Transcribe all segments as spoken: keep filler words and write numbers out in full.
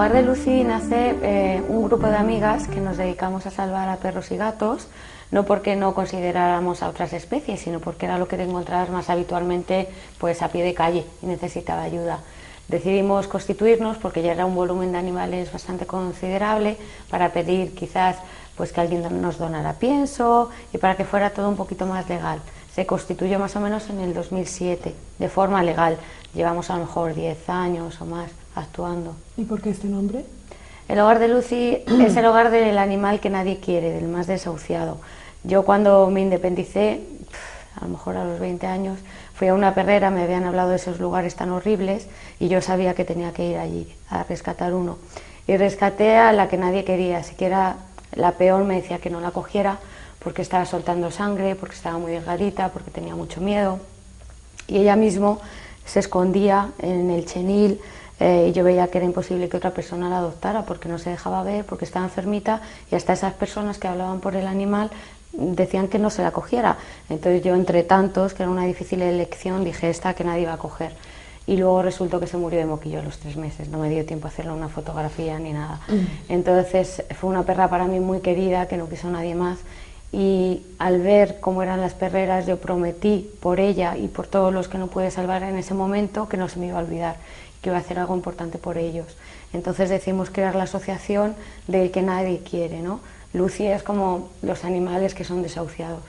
Hogar de Lucy nace eh, un grupo de amigas que nos dedicamos a salvar a perros y gatos, no porque no consideráramos a otras especies, sino porque era lo que te encontrabas más habitualmente pues, a pie de calle y necesitaba ayuda. Decidimos constituirnos porque ya era un volumen de animales bastante considerable para pedir quizás pues, que alguien nos donara pienso y para que fuera todo un poquito más legal. Se constituyó más o menos en el dos mil siete, de forma legal. Llevamos a lo mejor diez años o más actuando. ¿Y por qué este nombre? El Hogar de Lucy es el hogar del animal que nadie quiere, del más desahuciado. Yo cuando me independicé, a lo mejor a los veinte años, fui a una perrera, me habían hablado de esos lugares tan horribles y yo sabía que tenía que ir allí a rescatar uno. Y rescaté a la que nadie quería, siquiera la peor me decía que no la cogiera porque estaba soltando sangre, porque estaba muy delgadita, porque tenía mucho miedo. Y ella mismo se escondía en el chenil eh, y yo veía que era imposible que otra persona la adoptara porque no se dejaba ver, porque estaba enfermita y hasta esas personas que hablaban por el animal decían que no se la cogiera. Entonces yo entre tantos, que era una difícil elección, dije esta que nadie iba a coger. Y luego resultó que se murió de moquillo a los tres meses, no me dio tiempo a hacerle una fotografía ni nada. Mm. Entonces fue una perra para mí muy querida, que no quiso nadie más. Y al ver cómo eran las perreras, yo prometí por ella y por todos los que no pude salvar en ese momento que no se me iba a olvidar, que iba a hacer algo importante por ellos. Entonces decidimos crear la asociación del que nadie quiere, ¿no? Lucy es como los animales que son desahuciados.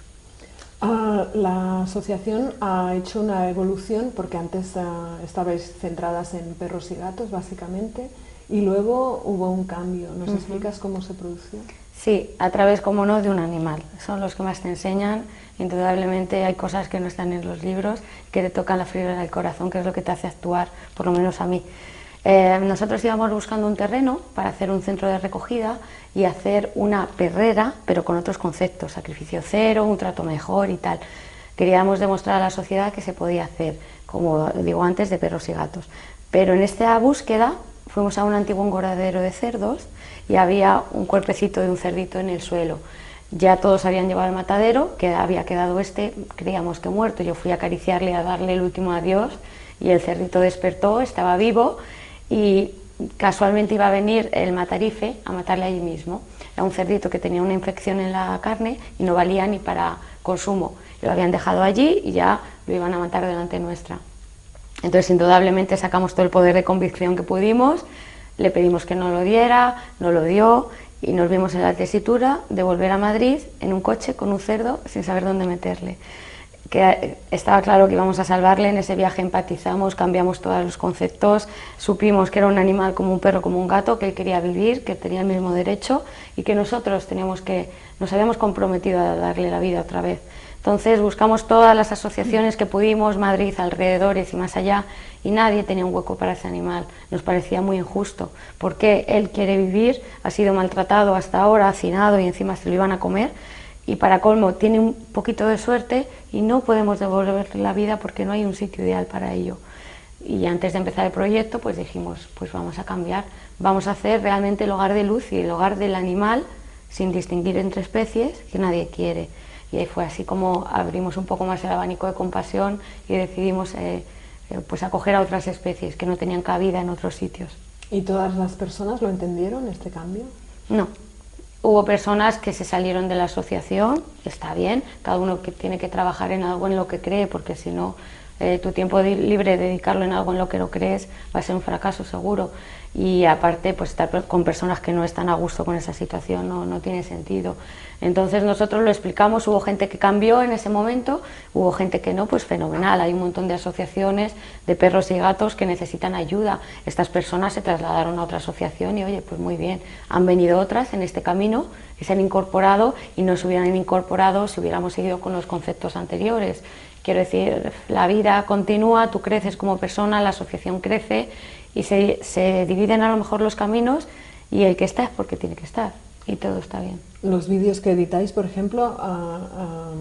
Uh, la asociación ha hecho una evolución porque antes uh, estabais centradas en perros y gatos básicamente y luego hubo un cambio. ¿Nos uh-huh. explicas cómo se produjo? Sí, a través, como no, de un animal. Son los que más te enseñan. Indudablemente hay cosas que no están en los libros, que te tocan la fibra del corazón, que es lo que te hace actuar, por lo menos a mí. Eh, nosotros íbamos buscando un terreno para hacer un centro de recogida y hacer una perrera, pero con otros conceptos, sacrificio cero, un trato mejor y tal. Queríamos demostrar a la sociedad que se podía hacer, como digo antes, de perros y gatos. Pero en esta búsqueda fuimos a un antiguo engordadero de cerdos y había un cuerpecito de un cerdito en el suelo. Ya todos habían llevado al matadero, que había quedado este, creíamos que muerto. Yo fui a acariciarle, a darle el último adiós y el cerdito despertó, estaba vivo y casualmente iba a venir el matarife a matarle allí mismo. Era un cerdito que tenía una infección en la carne y no valía ni para consumo. Lo habían dejado allí y ya lo iban a matar delante nuestra. Entonces indudablemente sacamos todo el poder de convicción que pudimos, le pedimos que no lo diera, no lo dio y nos vimos en la tesitura de volver a Madrid en un coche con un cerdo sin saber dónde meterle. Que estaba claro que íbamos a salvarle, en ese viaje empatizamos, cambiamos todos los conceptos, supimos que era un animal como un perro, como un gato, que él quería vivir, que tenía el mismo derecho y que nosotros teníamos que, nos habíamos comprometido a darle la vida otra vez. Entonces buscamos todas las asociaciones que pudimos, Madrid, alrededores y más allá, y nadie tenía un hueco para ese animal. Nos parecía muy injusto, porque él quiere vivir, ha sido maltratado hasta ahora, hacinado y encima se lo iban a comer, y para colmo tiene un poquito de suerte y no podemos devolverle la vida porque no hay un sitio ideal para ello. Y antes de empezar el proyecto pues dijimos, pues vamos a cambiar, vamos a hacer realmente el hogar de Lucy, el hogar del animal sin distinguir entre especies que nadie quiere. Y ahí fue así como abrimos un poco más el abanico de compasión y decidimos eh, eh, pues acoger a otras especies que no tenían cabida en otros sitios. ¿Y todas las personas lo entendieron, este cambio? No. Hubo personas que se salieron de la asociación, está bien, cada uno que tiene que trabajar en algo en lo que cree, porque si no, eh, tu tiempo libre, dedicarlo en algo en lo que no crees, va a ser un fracaso seguro. Y aparte, pues estar con personas que no están a gusto con esa situación no, no tiene sentido. Entonces nosotros lo explicamos, hubo gente que cambió en ese momento, hubo gente que no, pues fenomenal, hay un montón de asociaciones de perros y gatos que necesitan ayuda. Estas personas se trasladaron a otra asociación y oye, pues muy bien, han venido otras en este camino que se han incorporado y no se hubieran incorporado si hubiéramos seguido con los conceptos anteriores. Quiero decir, la vida continúa, tú creces como persona, la asociación crece y se, se dividen a lo mejor los caminos y el que está es porque tiene que estar y todo está bien. Los vídeos que editáis, por ejemplo, uh,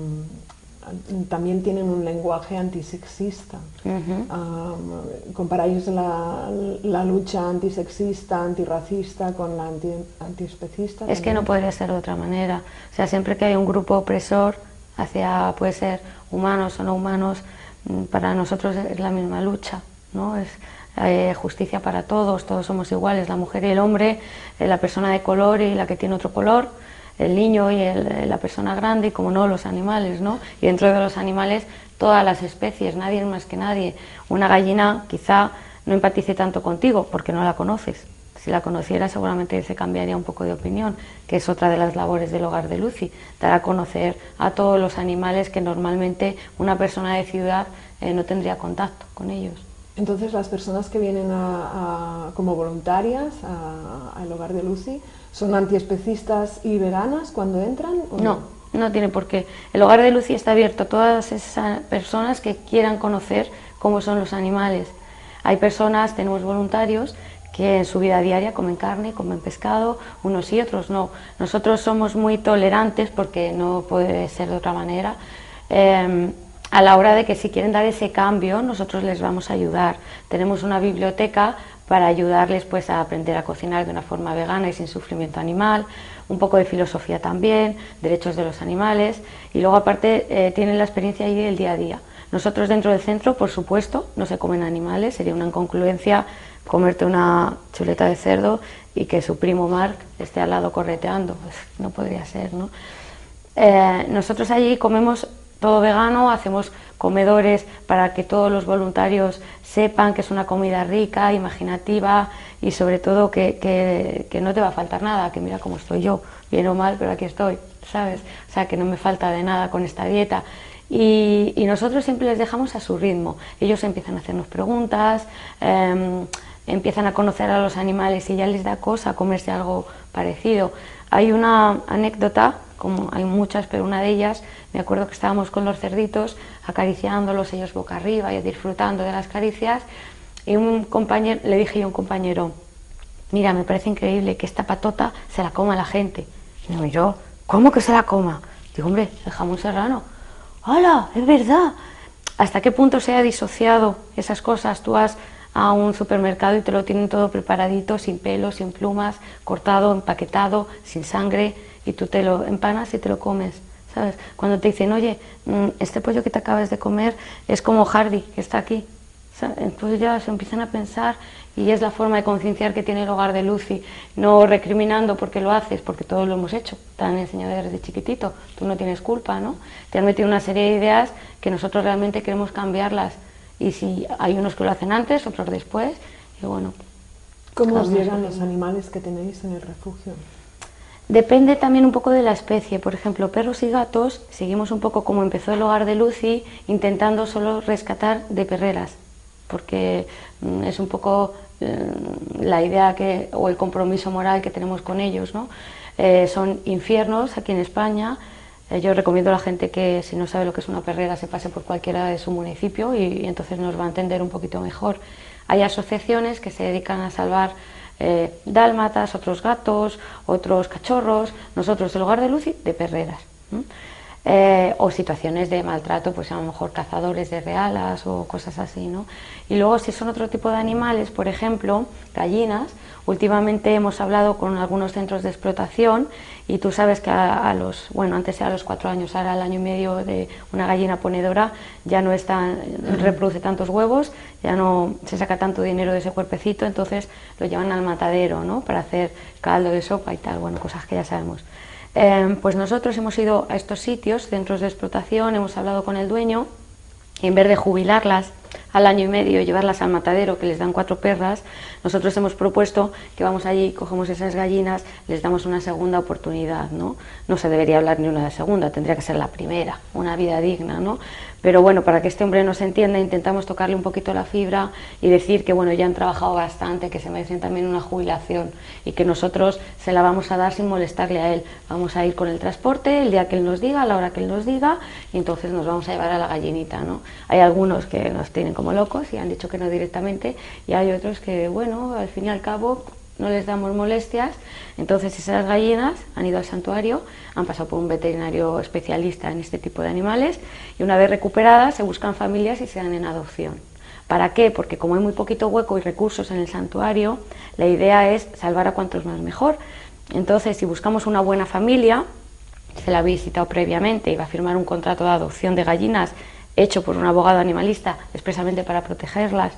um, también tienen un lenguaje antisexista. Uh-huh. um, comparáis la, la lucha antisexista, antirracista con la anti, antiespecista. Es que no podría ser de otra manera. O sea, siempre que hay un grupo opresor hacia, puede ser humanos o no humanos, para nosotros es la misma lucha, ¿no? Es, eh, justicia para todos, todos somos iguales, la mujer y el hombre, eh, la persona de color y la que tiene otro color, el niño y el, la persona grande, y como no, los animales, ¿no? Y dentro de los animales, todas las especies, nadie más que nadie. Una gallina quizá no empatice tanto contigo porque no la conoces. Si la conociera seguramente se cambiaría un poco de opinión, que es otra de las labores del Hogar de Lucy, dar a conocer a todos los animales que normalmente una persona de ciudad eh, no tendría contacto con ellos. Entonces las personas que vienen a, a, como voluntarias al Hogar de Lucy, ¿son antiespecistas y veganas cuando entran? ¿O no, no, no tiene por qué. El Hogar de Lucy está abierto a todas esas personas que quieran conocer cómo son los animales. Hay personas, tenemos voluntarios, que en su vida diaria comen carne, comen pescado, unos y otros no. Nosotros somos muy tolerantes, porque no puede ser de otra manera, eh, a la hora de que si quieren dar ese cambio, nosotros les vamos a ayudar. Tenemos una biblioteca para ayudarles pues, a aprender a cocinar de una forma vegana y sin sufrimiento animal, un poco de filosofía también, derechos de los animales, y luego aparte eh, tienen la experiencia ahí del día a día. Nosotros dentro del centro, por supuesto, no se comen animales, sería una incongruencia comerte una chuleta de cerdo y que su primo Mark esté al lado correteando, pues no podría ser, ¿no? Eh, nosotros allí comemos todo vegano, hacemos comedores para que todos los voluntarios sepan que es una comida rica, imaginativa y sobre todo que, que, que no te va a faltar nada, que mira cómo estoy yo, bien o mal, pero aquí estoy, ¿sabes? O sea, que no me falta de nada con esta dieta. Y, y nosotros siempre les dejamos a su ritmo. Ellos empiezan a hacernos preguntas, eh, empiezan a conocer a los animales y ya les da cosa comerse algo parecido. Hay una anécdota, como hay muchas, pero una de ellas, me acuerdo que estábamos con los cerditos acariciándolos, ellos boca arriba y disfrutando de las caricias, y un compañero, le dije yo a un compañero, mira, me parece increíble que esta patota se la coma la gente. Y me miró, ¿cómo que se la coma? Digo, hombre, el jamón serrano. ¡Hala! ¡Es verdad! ¿Hasta qué punto se ha disociado esas cosas? Tú vas a un supermercado y te lo tienen todo preparadito, sin pelos, sin plumas, cortado, empaquetado, sin sangre, y tú te lo empanas y te lo comes, ¿sabes? Cuando te dicen, oye, este pollo que te acabas de comer es como Hardy, que está aquí, ¿sabes? Entonces ya se empiezan a pensar, y es la forma de concienciar que tiene el Hogar de Lucy, no recriminando porque lo haces, porque todos lo hemos hecho, te han enseñado desde chiquitito, tú no tienes culpa, ¿no? Te han metido una serie de ideas que nosotros realmente queremos cambiarlas, y si hay unos que lo hacen antes, otros después, y bueno. ¿Cómo os llegan los animales que tenéis en el refugio? Depende también un poco de la especie. Por ejemplo, perros y gatos, seguimos un poco como empezó el Hogar de Lucy, intentando solo rescatar de perreras, porque mm, es un poco eh, la idea que, o el compromiso moral que tenemos con ellos, ¿no? Eh, son infiernos aquí en España. Eh, yo recomiendo a la gente que, si no sabe lo que es una perrera, se pase por cualquiera de su municipio y, y entonces nos va a entender un poquito mejor. Hay asociaciones que se dedican a salvar eh, dálmatas, otros gatos, otros cachorros, nosotros el Hogar de Lucy de perreras. ¿Mm? Eh, o situaciones de maltrato, pues a lo mejor cazadores de realas o cosas así, ¿no? Y luego si son otro tipo de animales, por ejemplo, gallinas, últimamente hemos hablado con algunos centros de explotación y tú sabes que a, a los, bueno, antes era a los cuatro años, ahora al año y medio de una gallina ponedora ya no está, reproduce tantos huevos, ya no se saca tanto dinero de ese cuerpecito, entonces lo llevan al matadero, ¿no? Para hacer caldo de sopa y tal, bueno, cosas que ya sabemos. Eh, pues nosotros hemos ido a estos sitios, centros de explotación, hemos hablado con el dueño y en vez de jubilarlas al año y medio y llevarlas al matadero, que les dan cuatro perras, nosotros hemos propuesto que vamos allí, cogemos esas gallinas, les damos una segunda oportunidad, ¿no? No se debería hablar ni una de segunda, tendría que ser la primera, una vida digna, ¿no? Pero bueno, para que este hombre nos entienda, intentamos tocarle un poquito la fibra y decir que bueno, ya han trabajado bastante, que se merecen también una jubilación y que nosotros se la vamos a dar sin molestarle a él. Vamos a ir con el transporte el día que él nos diga, a la hora que él nos diga, y entonces nos vamos a llevar a la gallinita, ¿no? Hay algunos que nos tienen como locos y han dicho que no directamente, y hay otros que, bueno, al fin y al cabo no les damos molestias. Entonces esas gallinas han ido al santuario, han pasado por un veterinario especialista en este tipo de animales y una vez recuperadas se buscan familias y se dan en adopción. ¿Para qué? Porque como hay muy poquito hueco y recursos en el santuario, la idea es salvar a cuantos más mejor. Entonces, si buscamos una buena familia, se la ha visitado previamente y va a firmar un contrato de adopción de gallinas hecho por un abogado animalista expresamente para protegerlas,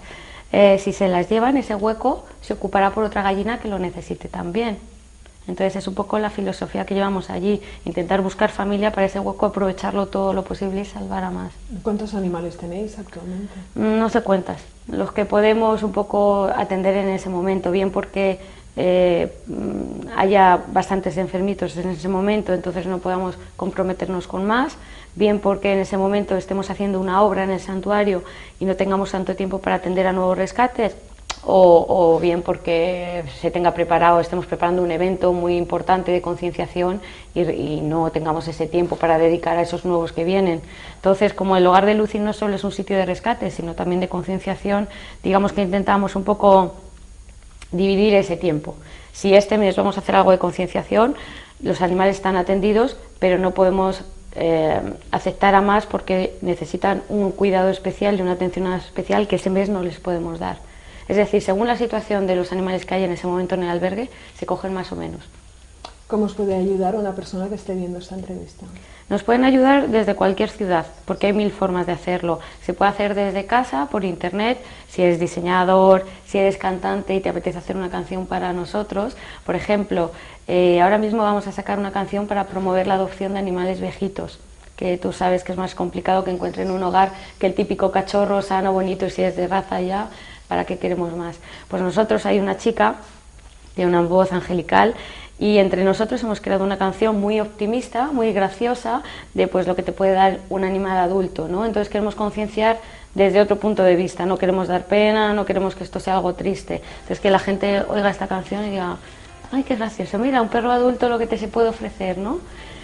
eh, si se las llevan, ese hueco se ocupará por otra gallina que lo necesite también. Entonces es un poco la filosofía que llevamos allí, intentar buscar familia para ese hueco, aprovecharlo todo lo posible y salvar a más. ¿Cuántos animales tenéis actualmente? No sé cuántas, los que podemos un poco atender en ese momento, bien porque eh, haya bastantes enfermitos en ese momento, entonces no podamos comprometernos con más, bien porque en ese momento estemos haciendo una obra en el santuario y no tengamos tanto tiempo para atender a nuevos rescates, O, o bien porque se tenga preparado, estemos preparando un evento muy importante de concienciación y, y no tengamos ese tiempo para dedicar a esos nuevos que vienen. Entonces, como el Hogar de Lucy no solo es un sitio de rescate, sino también de concienciación, digamos que intentamos un poco dividir ese tiempo. Si este mes vamos a hacer algo de concienciación, los animales están atendidos, pero no podemos eh, aceptar a más porque necesitan un cuidado especial y una atención especial que ese mes no les podemos dar. Es decir, según la situación de los animales que hay en ese momento en el albergue, se cogen más o menos. ¿Cómo os puede ayudar una persona que esté viendo esta entrevista? Nos pueden ayudar desde cualquier ciudad, porque hay mil formas de hacerlo. Se puede hacer desde casa, por internet, si eres diseñador, si eres cantante y te apetece hacer una canción para nosotros. Por ejemplo, eh, ahora mismo vamos a sacar una canción para promover la adopción de animales viejitos, que tú sabes que es más complicado que encuentren un hogar que el típico cachorro sano, bonito, y si es de raza ya, ¿para qué queremos más? Pues nosotros, hay una chica, tiene una voz angelical, y entre nosotros hemos creado una canción muy optimista, muy graciosa, de pues lo que te puede dar un animal adulto, ¿no? Entonces queremos concienciar desde otro punto de vista, no queremos dar pena, no queremos que esto sea algo triste. Entonces que la gente oiga esta canción y diga, ¡ay, qué gracioso! Mira, un perro adulto lo que te se puede ofrecer, ¿no?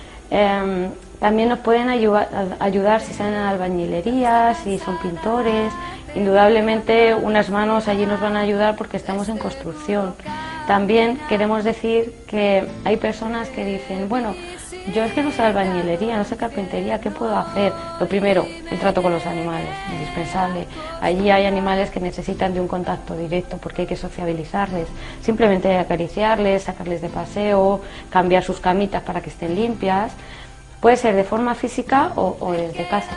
Eh, también nos pueden ayudar, ayudar si salen a albañilería, si son pintores. Indudablemente unas manos allí nos van a ayudar porque estamos en construcción. También queremos decir que hay personas que dicen, bueno, yo es que no sé albañilería, no sé carpintería, ¿qué puedo hacer? Lo primero, el trato con los animales, indispensable. Allí hay animales que necesitan de un contacto directo porque hay que sociabilizarles. Simplemente acariciarles, sacarles de paseo, cambiar sus camitas para que estén limpias. Puede ser de forma física o, o desde casa.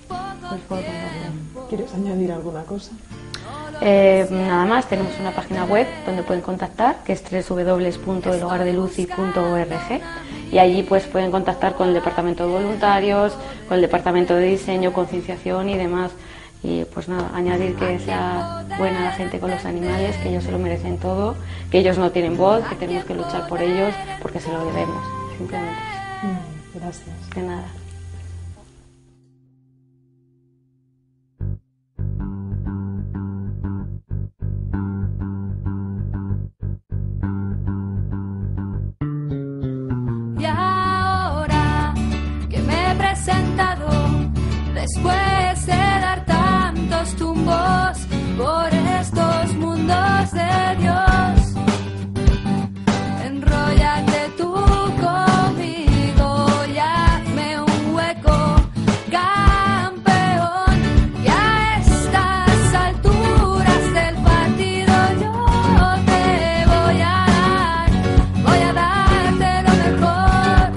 ¿Quieres añadir alguna cosa? Eh, nada más, tenemos una página web donde pueden contactar, que es doble u doble u doble u punto el hogar de lucy punto org, y allí pues pueden contactar con el departamento de voluntarios, con el departamento de diseño, concienciación y demás. Y pues nada, añadir que sea buena la gente con los animales, que ellos se lo merecen todo, que ellos no tienen voz, que tenemos que luchar por ellos porque se lo debemos, simplemente. Gracias. De nada. Después de dar tantos tumbos por estos mundos de Dios, enróllate tú conmigo y hazme un hueco, campeón. Y a estas alturas del partido yo te voy a dar, voy a darte lo mejor.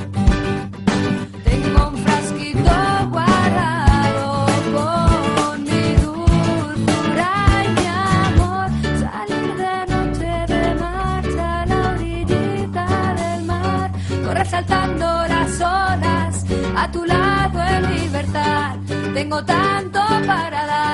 Tengo un frasquito guardado con mi dulzura y mi amor. Salir de noche de marcha a la orillita del mar, correr saltando las olas a tu lado en libertad. Tengo tanto para dar.